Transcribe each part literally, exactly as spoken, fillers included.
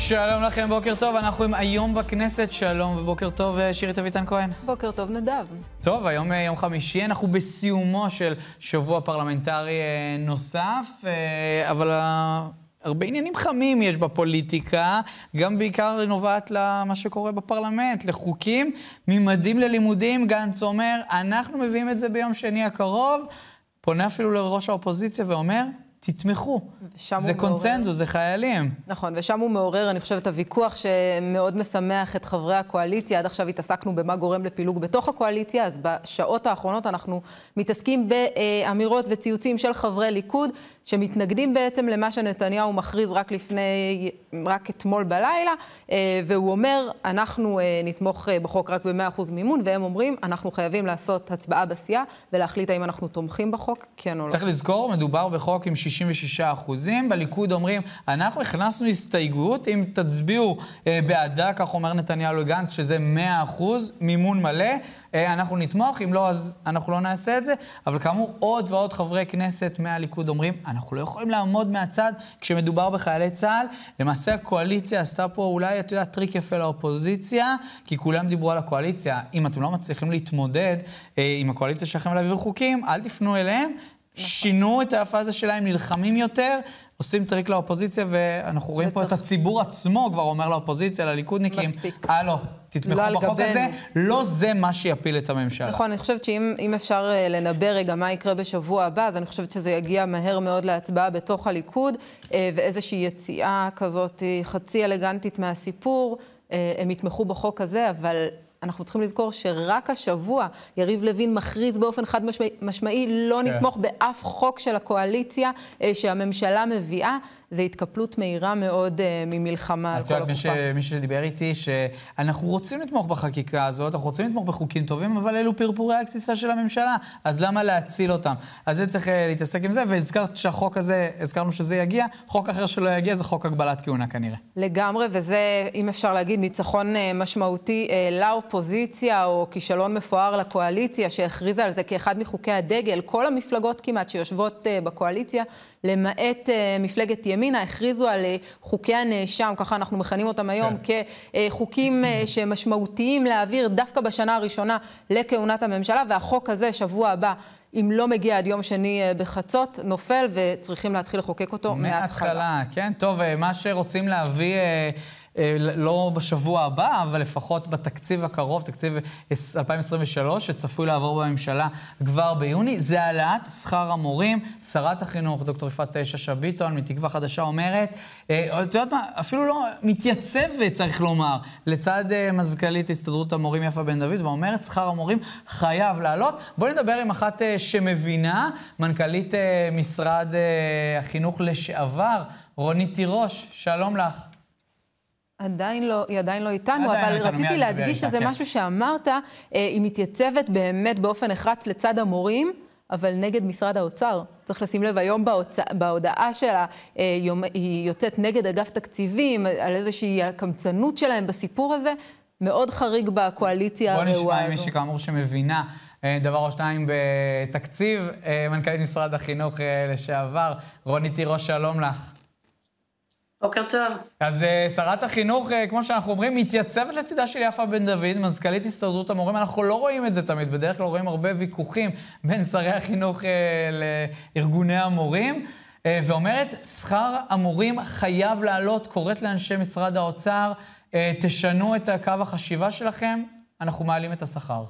שלום לכם, בוקר טוב, אנחנו עם היום בכנסת, שלום ובוקר טוב, שירית אביטן כהן. בוקר טוב נדב. טוב, היום יום חמישי, אנחנו בסיומו של שבוע פרלמנטרי נוסף, אבל הרבה עניינים חמים יש בפוליטיקה, גם בעיקר נובעת למה שקורה בפרלמנט, לחוקים, ממדים ללימודים. גנץ אומר, אנחנו מביאים את זה ביום שני הקרוב, פונה אפילו לראש האופוזיציה ואומר, תתמכו. זה קונצנזוס, זה חיילים. נכון, ושם הוא מעורר, אני חושבת, הוויכוח שמאוד משמח את חברי הקואליציה. עד עכשיו התעסקנו במה גורם לפילוג בתוך הקואליציה, אז בשעות האחרונות אנחנו מתעסקים באמירות וציוצים של חברי ליכוד, שמתנגדים בעצם למה שנתניהו מכריז רק לפני, רק אתמול בלילה, והוא אומר, אנחנו נתמוך בחוק רק ב-מאה אחוז מימון, והם אומרים, אנחנו חייבים לעשות הצבעה בסיעה, ולהחליט האם אנחנו תומכים בחוק, כן או לא. צריך לזכור, מדובר בחוק עם שישים ושישה אחוזים, בליכוד אומרים, אנחנו הכנסנו הסתייגות, אם תצביעו בעדה, כך אומר נתניהו לגנץ, שזה מאה אחוז מימון מלא, אנחנו נתמוך, אם לא, אז אנחנו לא נעשה את זה, אבל כאמור, עוד ועוד חברי כנסת מהליכוד אומרים, אנחנו לא יכולים לעמוד מהצד כשמדובר בחיילי צה"ל. למעשה הקואליציה עשתה פה אולי, אתה יודע, טריק יפה לאופוזיציה, כי כולם דיברו על הקואליציה. אם אתם לא מצליחים להתמודד עם הקואליציה שלכם להעביר חוקים, אל תפנו אליהם, שינו את הפאזה שלהם, נלחמים יותר, עושים טריק לאופוזיציה, ואנחנו רואים פה את הציבור עצמו, כבר אומר לאופוזיציה, לליכודניקים, הלו, תתמכו בחוק הזה, לא זה מה שיפיל את הממשלה. נכון, אני חושבת שאם אפשר לנבא רגע מה יקרה בשבוע הבא, אז אני חושבת שזה יגיע מהר מאוד להצבעה בתוך הליכוד, ואיזושהי יציאה כזאת חצי אלגנטית מהסיפור, הם יתמכו בחוק הזה, אבל אנחנו צריכים לזכור שרק השבוע יריב לוין מכריז באופן חד משמעי, לא נתמוך באף חוק של הקואליציה שהממשלה מביאה. זה התקפלות מהירה מאוד ממלחמה על כל הקופה. מי שדיבר איתי, שאנחנו רוצים לתמוך בחקיקה הזאת, אנחנו רוצים לתמוך בחוקים טובים, אבל אלו פרפורי הכסיסה של הממשלה, אז למה להציל אותם? אז זה צריך להתעסק עם זה, והזכרת שהחוק הזה, הזכרנו שזה יגיע, חוק אחר שלא יגיע זה חוק הגבלת כהונה כנראה. לגמרי, וזה, אם אפשר להגיד, ניצחון משמעותי לאופוזיציה, או כישלון מפואר לקואליציה, שהכריזה על זה כאחד מחוקי הדגל, כל המפלגות כמעט שיושבות בקואליציה, למעט מפלגת ימינה, הכריזו על חוקי הנאשם, ככה אנחנו מכנים אותם היום, כחוקים שמשמעותיים להעביר דווקא בשנה הראשונה לכהונת הממשלה, והחוק הזה שבוע הבא, אם לא מגיע עד יום שני בחצות, נופל וצריכים להתחיל לחוקק אותו מההתחלה. כן, טוב, מה שרוצים להביא לא בשבוע הבא, אבל לפחות בתקציב הקרוב, תקציב אלפיים עשרים ושלוש, שצפוי לעבור בממשלה כבר ביוני, זה העלאת שכר המורים. שרת החינוך, דוקטור יפעת שאשא ביטון, מתקווה חדשה, אומרת, את יודעת מה, אפילו לא מתייצבת, צריך לומר, לצד מזכ"לית הסתדרות המורים יפה בן דוד, ואומרת, שכר המורים חייב לעלות. בואו נדבר עם אחת שמבינה, מנכ"לית משרד החינוך לשעבר, רונית תירוש, שלום לך. עדיין לא, היא עדיין לא איתנו, אבל רציתי להדגיש שזה משהו שאמרת, היא מתייצבת באמת באופן נחרץ לצד המורים, אבל נגד משרד האוצר. צריך לשים לב, היום בהודעה שלה, היא יוצאת נגד אגף תקציבים, על איזושהי הקמצנות שלהם בסיפור הזה, מאוד חריג בקואליציה הרעועה הזו. בוא נשמע מי שכאמור שמבינה דבר או שניים בתקציב, מנכ"לית משרד החינוך לשעבר, רונית תירוש, שלום לך. בוקר טוב. אז שרת החינוך, כמו שאנחנו אומרים, מתייצבת לצידה של יפה בן דוד, מזכ"לית הסתדרות המורים. אנחנו לא רואים את זה תמיד, בדרך כלל רואים הרבה ויכוחים בין שרי החינוך לארגוני המורים, ואומרת, שכר המורים חייב לעלות, קוראת לאנשי משרד האוצר, תשנו את קו החשיבה שלכם, אנחנו מעלים את השכר.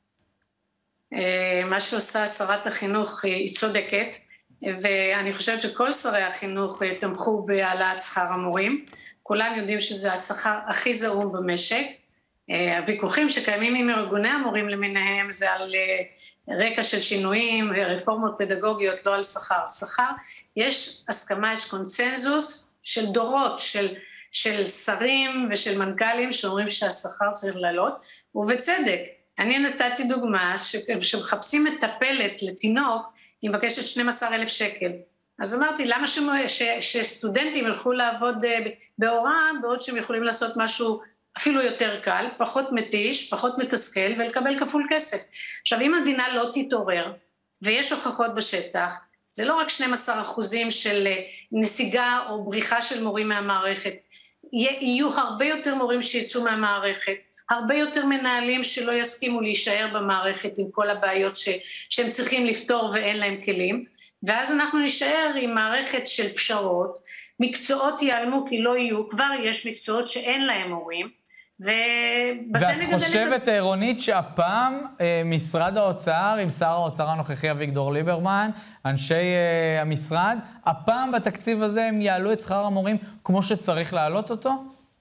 מה שעושה שרת החינוך היא צודקת, ואני חושבת שכל שרי החינוך תמכו בהעלאת שכר המורים. כולם יודעים שזה השכר הכי זעום במשק. הוויכוחים שקיימים עם ארגוני המורים למיניהם זה על רקע של שינויים ורפורמות פדגוגיות, לא על שכר. שכר, יש הסכמה, יש קונצנזוס של דורות, של, של שרים ושל מנכ"לים שאומרים שהשכר צריך לעלות, ובצדק. אני נתתי דוגמה שמחפשים מטפלת לתינוק, היא מבקשת שנים עשר אלף שקל. אז אמרתי, למה ש... ש... שסטודנטים ילכו לעבוד בהוראה, בעוד שהם יכולים לעשות משהו אפילו יותר קל, פחות מתיש, פחות מתסכל, ולקבל כפול כסף. עכשיו, אם המדינה לא תתעורר, ויש הוכחות בשטח, זה לא רק שנים עשר אחוזים של נסיגה או בריחה של מורים מהמערכת, יהיו הרבה יותר מורים שיצאו מהמערכת, הרבה יותר מנהלים שלא יסכימו להישאר במערכת עם כל הבעיות ש, שהם צריכים לפתור ואין להם כלים, ואז אנחנו נשאר עם מערכת של פשרות, מקצועות ייעלמו כי לא יהיו, כבר יש מקצועות שאין להם מורים, ואת חושבת, רונית, שהפעם משרד האוצר, עם שר האוצר הנוכחי אביגדור ליברמן, אנשי המשרד, הפעם בתקציב הזה הם יעלו את שכר המורים כמו שצריך להעלות אותו?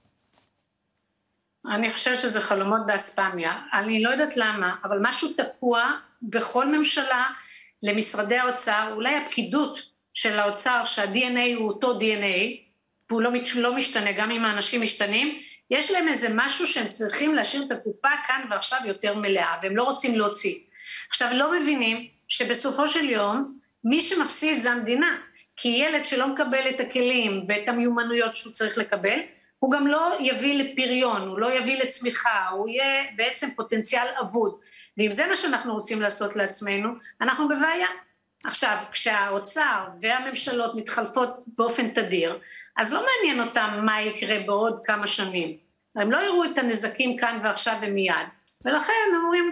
אני חושבת שזה חלומות באספמיה. אני לא יודעת למה, אבל משהו תקוע בכל ממשלה למשרדי האוצר, אולי הפקידות של האוצר, שה-די אן איי הוא אותו די אן איי, והוא לא, לא משתנה, גם אם האנשים משתנים, יש להם איזה משהו שהם צריכים להשאיר את הקופה כאן ועכשיו יותר מלאה, והם לא רוצים להוציא. עכשיו, לא מבינים שבסופו של יום, מי שמפסיד זה המדינה, כי ילד שלא מקבל את הכלים ואת המיומנויות שהוא צריך לקבל, הוא גם לא יביא לפריון, הוא לא יביא לצמיחה, הוא יהיה בעצם פוטנציאל אבוד. ואם זה מה שאנחנו רוצים לעשות לעצמנו, אנחנו בבעיה. עכשיו, כשהאוצר והממשלות מתחלפות באופן תדיר, אז לא מעניין אותם מה יקרה בעוד כמה שנים. הם לא יראו את הנזקים כאן ועכשיו ומיד. ולכן הם אומרים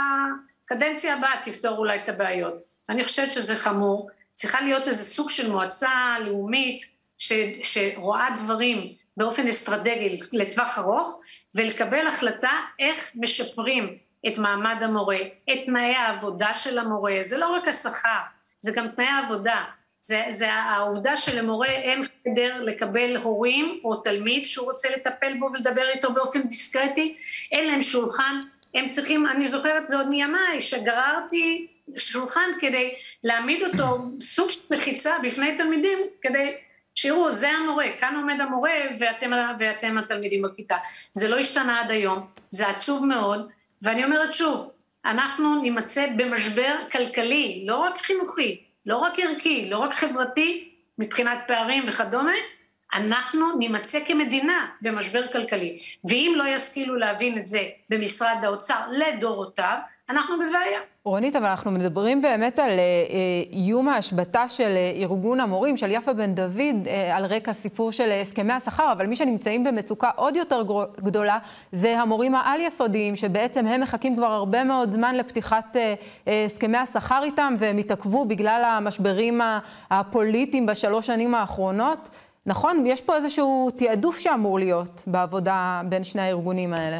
שהקדנציה הבאה תפתור אולי את הבעיות. ואני חושבת שזה חמור. צריכה להיות איזה סוג של מועצה לאומית ש, שרואה דברים באופן אסטרטגי לטווח ארוך, ולקבל החלטה איך משפרים את מעמד המורה, את תנאי העבודה של המורה. זה לא רק השכר, זה גם תנאי העבודה. זה, זה העובדה שלמורה אין חדר לקבל הורים או תלמיד שהוא רוצה לטפל בו ולדבר איתו באופן דיסקרטי, אין להם שולחן, הם צריכים, אני זוכרת זה עוד מימיי, שגררתי שולחן כדי להעמיד אותו סוג של מחיצה בפני תלמידים, כדי שיראו, זה המורה, כאן עומד המורה ואתם, ואתם התלמידים בכיתה. זה לא השתנה עד היום, זה עצוב מאוד, ואני אומרת שוב, אנחנו נימצא במשבר כלכלי, לא רק חינוכי, לא רק ערכי, לא רק חברתי, מבחינת פערים וכדומה, אנחנו נימצא כמדינה במשבר כלכלי. ואם לא ישכילו להבין את זה במשרד האוצר לדורותיו, אנחנו בבעיה. רונית, אבל אנחנו מדברים באמת על איום ההשבתה של ארגון המורים, של יפה בן דוד, על רקע סיפור של הסכמי השכר, אבל מי שנמצאים במצוקה עוד יותר גדולה, זה המורים העל-יסודיים, שבעצם הם מחכים כבר הרבה מאוד זמן לפתיחת הסכמי השכר איתם, והם התעכבו בגלל המשברים הפוליטיים בשלוש שנים האחרונות. נכון? יש פה איזשהו תעדוף שאמור להיות בעבודה בין שני הארגונים האלה.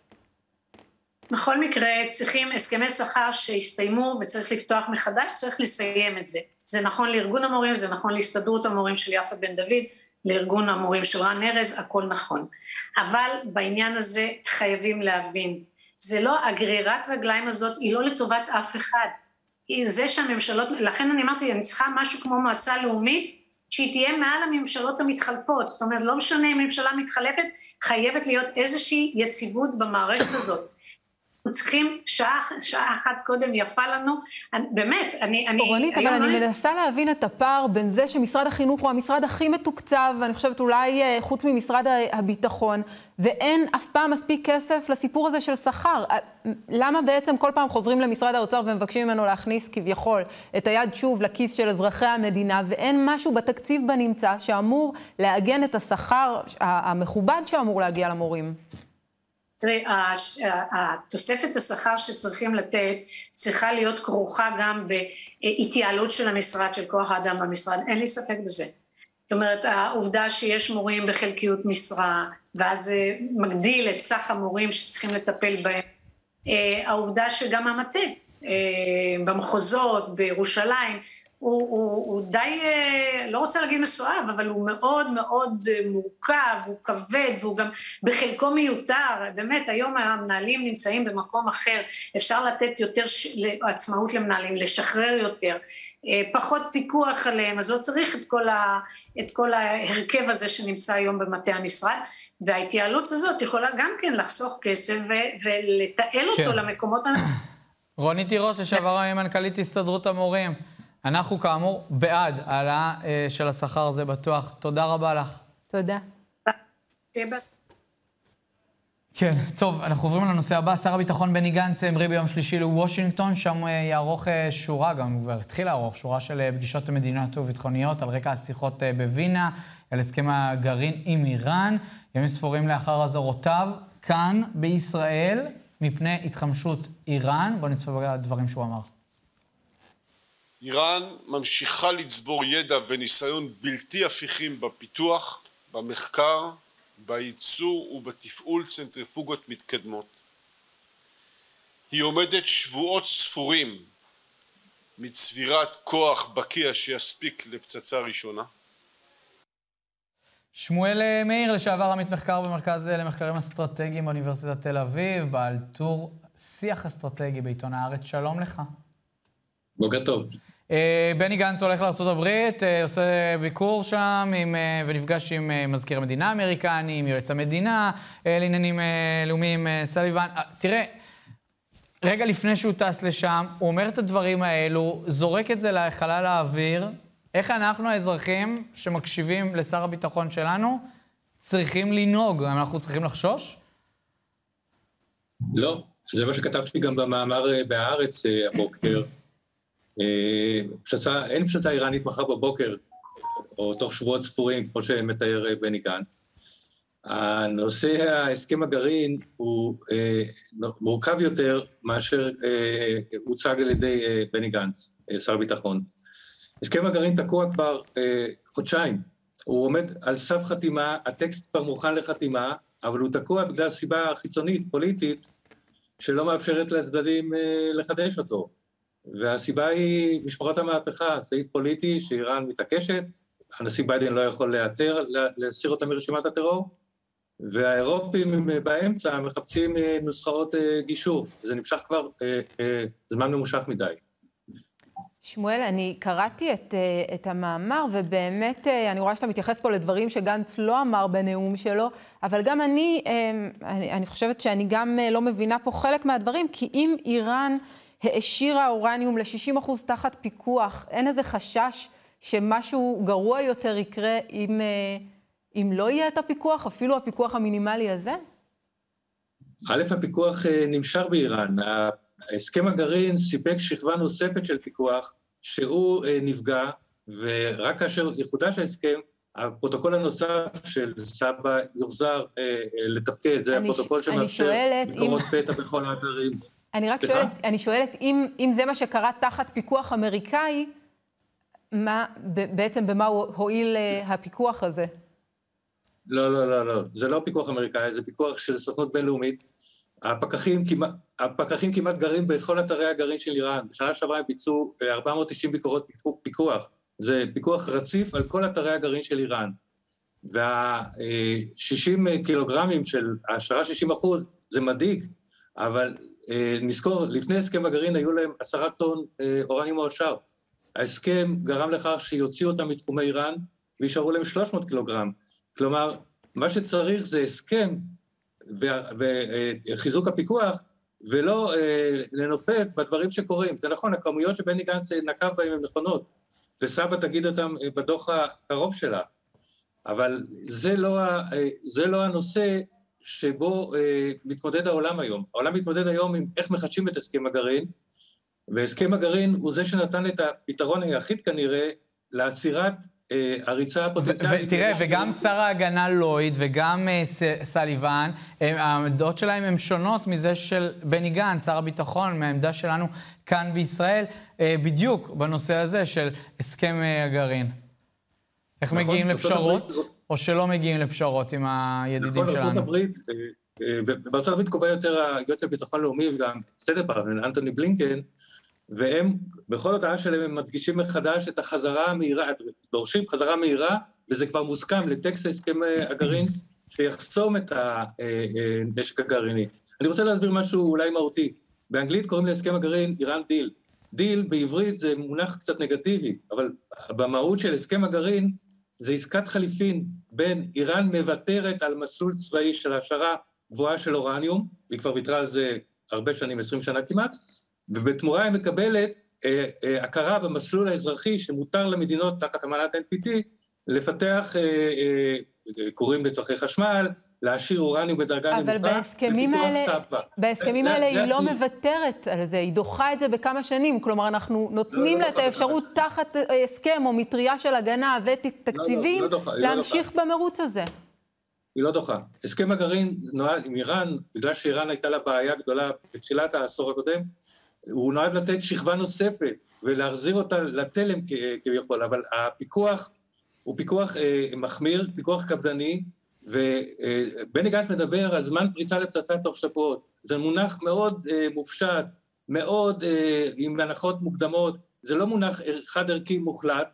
בכל מקרה, צריכים הסכמי שכר שהסתיימו וצריך לפתוח מחדש, צריך לסיים את זה. זה נכון לארגון המורים, זה נכון להסתדרות המורים של יפה בן דוד, לארגון המורים של רן ארז, הכל נכון. אבל בעניין הזה חייבים להבין, זה לא, הגרירת רגליים הזאת היא לא לטובת אף אחד. זה שהממשלות, לכן אני אמרתי, אני צריכה משהו כמו מועצה לאומית, שהיא תהיה מעל הממשלות המתחלפות, זאת אומרת, לא משנה אם ממשלה מתחלפת, חייבת להיות איזושהי יציבות במערכת הזאת. אנחנו צריכים שעה, שעה אחת קודם יפה לנו, אני, באמת, אני... אני רונית, אבל אני לא... מנסה להבין את הפער בין זה שמשרד החינוך הוא המשרד הכי מתוקצב, ואני חושבת אולי חוץ ממשרד הביטחון, ואין אף פעם מספיק כסף לסיפור הזה של שכר. למה בעצם כל פעם חוזרים למשרד האוצר ומבקשים ממנו להכניס כביכול את היד שוב לכיס של אזרחי המדינה, ואין משהו בתקציב בנמצא שאמור לעגן את השכר המכובד שאמור להגיע למורים? תראי, התוספת השכר שצריכים לתת צריכה להיות כרוכה גם בהתייעלות של המשרד, של כוח האדם במשרד, אין לי ספק בזה. זאת אומרת, העובדה שיש מורים בחלקיות משרה, ואז זה מגדיל את סך המורים שצריכים לטפל בהם. העובדה שגם המטה במחוזות, בירושלים, הוא, הוא, הוא די, לא רוצה להגיד מסואב, אבל הוא מאוד מאוד מורכב, הוא כבד, והוא גם בחלקו מיותר. באמת, היום המנהלים נמצאים במקום אחר, אפשר לתת יותר עצמאות למנהלים, לשחרר יותר, פחות פיקוח עליהם, אז לא צריך את כל, ה, את כל ההרכב הזה שנמצא היום במטה המשרד, וההתייעלות הזאת יכולה גם כן לחסוך כסף ולתעל אותו כן. למקומות הנכונים. רונית תירוש, לשעבר מנכ"לית הסתדרות המורים. אנחנו כאמור בעד העלאה של השכר הזה בטוח. תודה רבה לך. תודה. כן, טוב, אנחנו עוברים לנושא הבא. שר הביטחון בני גנץ המריא ביום שלישי לוושינגטון, שם יערוך שורה, גם הוא כבר התחיל לערוך, שורה של פגישות מדיניות וביטחוניות על רקע השיחות בווינה, על הסכם הגרעין עם איראן. ימים ספורים לאחר אזהרותיו כאן בישראל, מפני התחמשות איראן. בואו נצפה בדברים שהוא אמר. איראן ממשיכה לצבור ידע וניסיון בלתי הפיכים בפיתוח, במחקר, בייצור ובתפעול צנטריפוגות מתקדמות. היא עומדת שבועות ספורים מצבירת כוח בקיע שיספיק לפצצה ראשונה. שמואל מאיר, לשעבר עמית מחקר במרכז למחקרים אסטרטגיים באוניברסיטת תל אביב, בעל טור שיח אסטרטגי בעיתון הארץ. שלום לך. בוקר טוב. בני גנץ הולך לארצות הברית, עושה ביקור שם עם, ונפגש עם מזכיר המדינה האמריקני, עם יועץ המדינה לעניינים לאומיים סליבן. תראה, רגע לפני שהוא טס לשם, הוא אומר את הדברים האלו, זורק את זה לחלל האוויר. איך אנחנו האזרחים שמקשיבים לשר הביטחון שלנו צריכים לנהוג? האם אנחנו צריכים לחשוש? לא, זה מה שכתבתי גם במאמר בהארץ הבוקר. פצצה, אין פצצה איראנית מחר בבוקר, או תוך שבועות ספורים, כמו שמתאר בני גנץ. הנושא ההסכם הגרעין הוא אה, מורכב יותר מאשר אה, הוצג על ידי אה, בני גנץ, אה, שר הביטחון. הסכם הגרעין תקוע כבר אה, חודשיים. הוא עומד על סף חתימה, הטקסט כבר מוכן לחתימה, אבל הוא תקוע בגלל סיבה חיצונית, פוליטית, שלא מאפשרת לצדדים אה, לחדש אותו. והסיבה היא משמרות המהפכה, סעיף פוליטי שאיראן מתעקשת, הנשיא ביידן לא יכול לאתר, להסיר אותה מרשימת הטרור, והאירופים באמצע מחפשים נוסחאות גישור. זה נמשך כבר זמן ממושך מדי. שמואל, אני קראתי את, את המאמר, ובאמת אני רואה שאתה מתייחס פה לדברים שגנץ לא אמר בנאום שלו, אבל גם אני, אני, אני חושבת שאני גם לא מבינה פה חלק מהדברים, כי אם איראן העשירה אורניום ל-שישים אחוז תחת פיקוח, אין איזה חשש שמשהו גרוע יותר יקרה אם, אם לא יהיה את הפיקוח, אפילו הפיקוח המינימלי הזה? א', הפיקוח נמשך באיראן. הסכם הגרעין סיפק שכבה נוספת של פיקוח, שהוא נפגע, ורק כאשר יחודש ההסכם, הפרוטוקול הנוסף של סבא יוחזר לתפקד, זה הפרוטוקול שמאפשר ביקורות פתע בכל האתרים. אני רק שואלת, אני שואלת, אם, אם זה מה שקרה תחת פיקוח אמריקאי, מה, בעצם במה הועיל הפיקוח הזה? לא, לא, לא, לא. זה לא פיקוח אמריקאי, זה פיקוח של סוכנות בינלאומית. הפקחים כמעט, הפקחים כמעט גרים בכל אתרי הגרעין של איראן. בשנה שעברה הם ביצעו ארבע מאות ותשעים ביקורות פיקוח. זה פיקוח רציף על כל אתרי הגרעין של איראן. וה-שישים קילוגרמים של העשרה שישים אחוז זה מדאיג, אבל נזכור, לפני הסכם הגרעין היו להם עשרה טון אורניום מועשר. ההסכם גרם לכך שיוציאו אותם מתחומי איראן, וישארו להם שלוש מאות קילוגרם. כלומר, מה שצריך זה הסכם וחיזוק הפיקוח, ולא לנופף בדברים שקורים. זה נכון, הכמויות שבני גנץ נקב בהם הן נכונות, וסבא תגיד אותם בדוח הקרוב שלה. אבל זה לא, זה לא הנושא שבו מתמודד העולם היום. העולם מתמודד היום עם איך מחדשים את הסכם הגרעין, והסכם הגרעין הוא זה שנתן את הפתרון היחיד כנראה לעצירת הריצה הפוטנציאלית. ותראה, וגם שר ההגנה לויד וגם סליבן, העמדות שלהם הן שונות מזה של בני גנץ, שר הביטחון, מהעמדה שלנו כאן בישראל, בדיוק בנושא הזה של הסכם הגרעין. איך מגיעים לפשרות, או שלא מגיעים לפשרות עם הידידים שלנו? נכון, ארצות הברית, בארצות הברית קובע יותר היועץ לביטחון לאומי וגם סטייט דפארטמנט, אנטוני בלינקן, והם, בכל הודעה שלהם, הם מדגישים מחדש את החזרה המהירה, דורשים חזרה מהירה, וזה כבר מוסכם לטקסט הסכם הגרעין, שיחסום את הנשק הגרעיני. אני רוצה להסביר משהו אולי מהותי. באנגלית קוראים להסכם הגרעין איראן דיל. דיל בעברית זה מונח קצת נגטיבי, אבל במהות של הסכם הגרעין, זה עסקת חליפין בין איראן מוותרת על מסלול צבאי של העשרה גבוהה של אורניום, היא כבר ויתרה על זה הרבה שנים, עשרים שנה כמעט, ובתמורה היא מקבלת אה, אה, הכרה במסלול האזרחי שמותר למדינות תחת אמנת אן פי טי לפתח אה, אה, קוראים לצרכי חשמל, להשאיר אורניום בדרגה נמוכה, אבל בהסכמים האלה, בהסכמים האלה היא לא מוותרת על זה, היא דוחה את זה בכמה שנים, כלומר אנחנו נותנים לה את האפשרות תחת הסכם או מטריה של הגנה ותקציבים להמשיך במרוץ הזה. היא לא דוחה. הסכם הגרעין נועד עם איראן, בגלל שאיראן הייתה לה בעיה גדולה בתחילת העשור הקודם, הוא נועד לתת שכבה נוספת ולהחזיר אותה לתלם כביכול, אבל הפיקוח הוא פיקוח אה, מחמיר, פיקוח קפדני, ובני גנץ מדבר על זמן פריצה לפצצה תוך שבועות. זה מונח מאוד אה, מופשט, מאוד אה, עם הנחות מוקדמות, זה לא מונח חד ערכי מוחלט,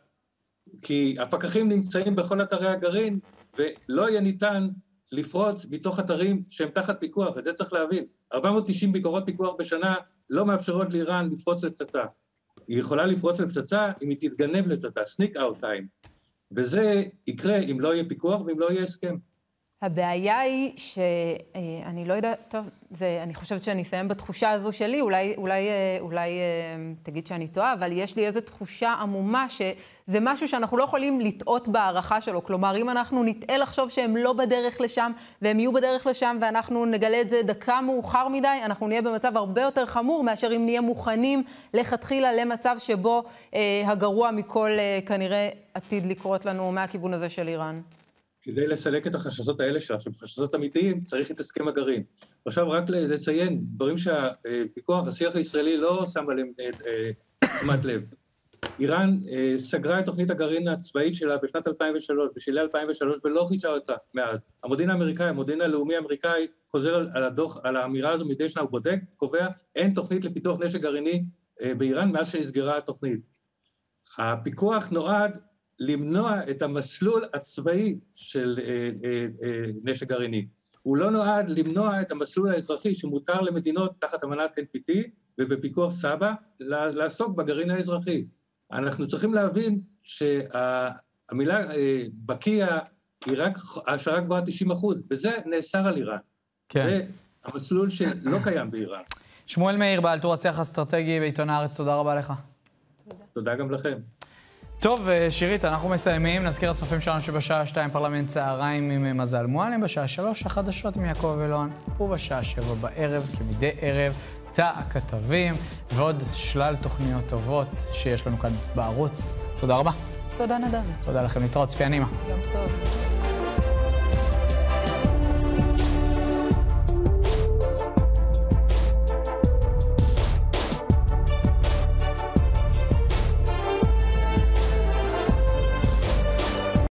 כי הפקחים נמצאים בכל אתרי הגרעין, ולא יהיה ניתן לפרוץ מתוך אתרים שהם תחת פיקוח, את זה צריך להבין. ארבע מאות ותשעים ביקורות פיקוח בשנה לא מאפשרות לאיראן לפרוץ לפצצה. היא יכולה לפרוץ לפצצה אם היא תתגנב לפצצה, sneak out time. וזה יקרה אם לא יהיה פיקוח ואם לא יהיה הסכם. הבעיה היא שאני לא יודעת, טוב, זה, אני חושבת שאני אסיים בתחושה הזו שלי, אולי, אולי, אולי תגיד שאני טועה, אבל יש לי איזו תחושה עמומה שזה משהו שאנחנו לא יכולים לטעות בהערכה שלו. כלומר, אם אנחנו נטעה לחשוב שהם לא בדרך לשם, והם יהיו בדרך לשם, ואנחנו נגלה את זה דקה מאוחר מדי, אנחנו נהיה במצב הרבה יותר חמור, מאשר אם נהיה מוכנים לכתחילה למצב שבו אה, הגרוע מכל אה, כנראה עתיד לקרות לנו מהכיוון הזה של איראן. כדי לסלק את החששות האלה שלך, שהם חששות אמיתיים, צריך את הסכם הגרעין. עכשיו רק לציין דברים שהפיקוח, השיח הישראלי לא שם עליהם תשומת לב. איראן סגרה את תוכנית הגרעין הצבאית שלה בשנת אלפיים ושלוש, בשלהי אלפיים ושלוש, ולא חידשה אותה מאז. המודיעין האמריקאי, המודיעין הלאומי האמריקאי, חוזר על הדוח, על האמירה הזו מדי שנה, הוא בודק, קובע, אין תוכנית לפיתוח נשק גרעיני באיראן מאז שנסגרה התוכנית. הפיקוח נועד למנוע את המסלול הצבאי של אה, אה, אה, נשק גרעיני. הוא לא נועד למנוע את המסלול האזרחי שמותר למדינות תחת אמנת אן פי טי ובפיקוח סבא לעסוק בגרעין האזרחי. אנחנו צריכים להבין שהמילה אה, בקיע היא רק העשרה גבוהה תשעים אחוז, וזה נאסר על איראן. כן. זה המסלול שלא קיים באיראן. שמואל מאיר, בעל טור השיח האסטרטגי בעיתון הארץ, תודה רבה לך. תודה. תודה גם לכם. טוב, שירית, אנחנו מסיימים. נזכיר לצופים שלנו שבשעה שתיים פרלמנט צהריים עם מזל מועלם, בשעה שלוש החדשות עם יעקב ולון, ובשעה שבע בערב, כמדי ערב, תא הכתבים, ועוד שלל תוכניות טובות שיש לנו כאן בערוץ. תודה רבה. תודה נדב. תודה לכם, להתראות, צפיה נעימה. יום טוב.